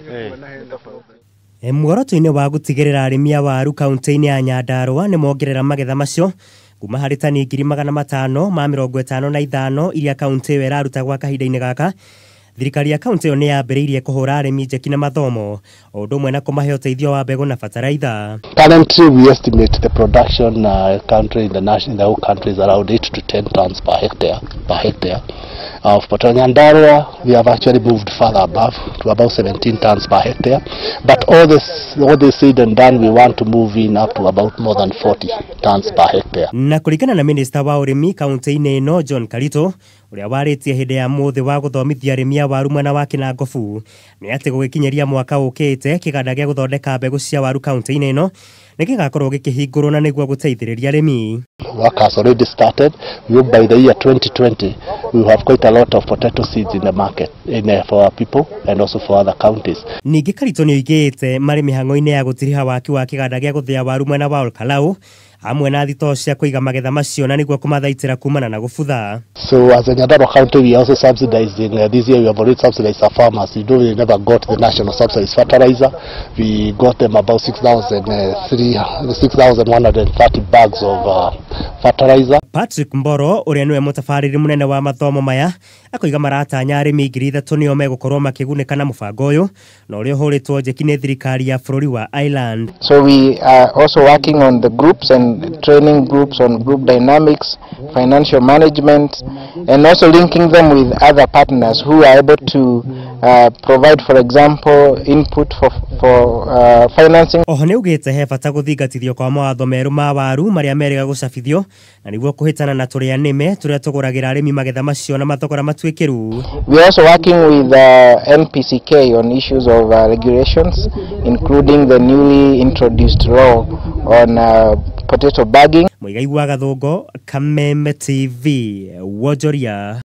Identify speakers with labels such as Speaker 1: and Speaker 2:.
Speaker 1: Muoroto-inĩ wa gũtigĩrĩra arĩmi a waru kaunti-inĩ ya Nyandarua nĩ mongerera magetha macio kuma harĩ tani 555 iria kaunti ĩyo ĩraruta gwa kahinda-inĩ gaka. Thirikari ya kaunti ĩyo nĩ yambĩrĩirie kũhũra arĩmi njeki na mathomo o ũndũ ũmwe na kũmahe ũteithio wa mbegũ na bataraitha.
Speaker 2: Currently we estimate the production country in the whole country is around 8 to 10 tons per hectare. But on Nyandarua we have actually moved further above to about 17 tons per hectare. But all this said and done, we want to move in up to about more than 40 tons per hectare.
Speaker 1: Na kũringana na minista wa ũrĩmi kaunti-inĩ ĩno John Kalito, ũrĩa warĩtie hĩndĩ ya mũthĩ wa gũthomithia arĩmi a waru mwena wa Kinangofu, nĩ atĩ gũgĩkinyeria mwaka ũkĩte kĩganda gĩa gũthondeka mbegũ cia waru kaunti-inĩ ĩno nĩ gĩgakorwo gĩkĩhingũrwo na nĩguo gũteithĩrĩria arĩmi.
Speaker 2: Work has already started. We hope by the year 2020 we will have quite a lot of potato seeds in the market for our people and also for other counties.
Speaker 1: Ningĩ Kalito nĩ oigĩte marĩ mĩhang'o-inĩ ya gũtiriha waki wa kĩganda gĩa gũthĩa waru mwena wa Olkalau hamwe na thitoo cia kũiga magetha macio na nĩguo kũmathaitĩra kumana na gũbutha.
Speaker 2: So as a Nyandarua county we also subsidizing this year we have already subsidized our farmers. We never got the national subsidized fertilizer. We got them about 6,130 bags of fertilizer.
Speaker 1: Patrick Mboro ũrĩa nĩwe mũtabarĩri mũnene wa mathomo maya akoiga maratanya arĩmi 3,000 nĩo megũkorwo makĩgunĩka na mũbango ũyũ na ũrĩa ũhũrĩtwo njeki nĩ thirikari ya bũrũri wa Ireland.
Speaker 3: So we are also working on the groups and training groups on group dynamics, financial management, and also linking them with other partners who are able to provide, for example, input for financing.
Speaker 1: Oho nĩ ugĩte he bata gũthingatithio kwa mawatho merũ ma waru marĩa merĩga gũcabithio na nĩguo kũhĩtana na tũrĩa nĩme tũrĩa tũgũragĩra arĩmi magetha macio na mathogora matuĩkĩru.
Speaker 3: We are also working with NPCK on issues of regulations, including the newly introduced law on potato bagging.
Speaker 1: Mũigai wa Gathũngo, Kameme TV, Wonjoria.